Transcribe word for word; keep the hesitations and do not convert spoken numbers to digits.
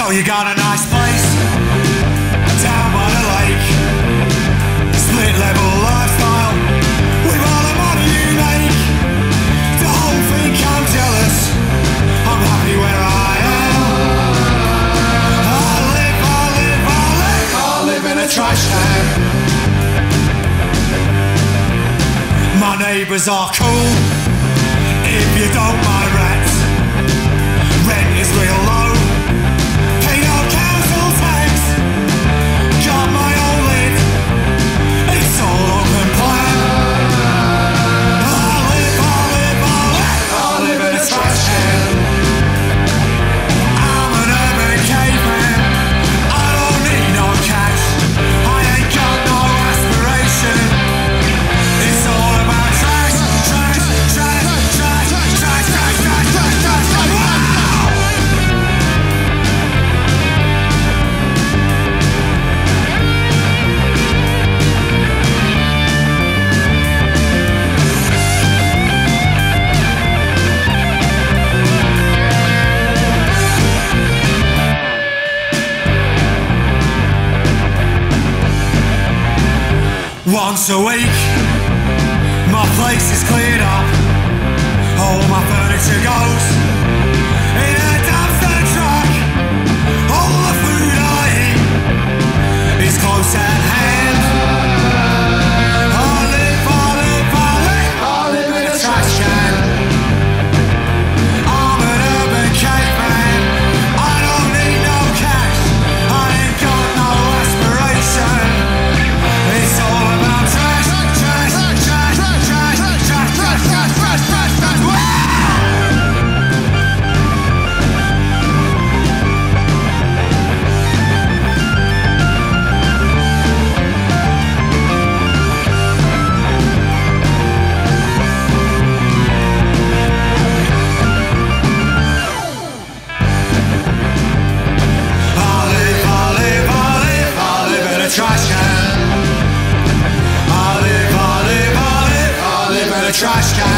So you got a nice place down by the lake, split level lifestyle with all the money you make. The whole thing I'm jealous, I'm happy where I am. I live, I live, I live, I live in a trash can. My neighbours are cool, if you don't mind rats. Rent is real low, pay no council tax. Got my own lid, it's all open plan. I live, I live, I live, I live in a trash can. I'm an urban caveman, I don't need no cash. I ain't got no aspiration. It's all about trash, trash, trash, trash, trash, trash, trash, trash, trash, trash, trash. Once a week, my place is cleared up. All my furniture goes in a dumpster truck. All the food I eat is close at hand. I live, I live, I live, I live in a trash can. I'm an urban caveman, I don't need no cash. I ain't got no aspiration. It's all about trash, trash, trash, trash, trash, trash, trash, trash, trash, trash, trash. I live, I live, I live, I live in a trash can. I live, I live, I live, I live in a trash can.